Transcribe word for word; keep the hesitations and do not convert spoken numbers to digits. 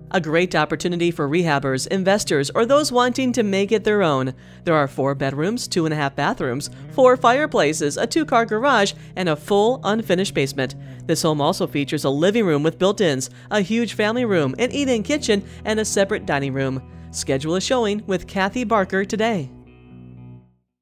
A great opportunity for rehabbers, investors, or those wanting to make it their own. There are four bedrooms, two and a half bathrooms, four fireplaces, a two-car garage, and a full unfinished basement. This home also features a living room with built-ins, a huge family room, an eat-in kitchen, and a separate dining room. Schedule a showing with Cathy Barker today.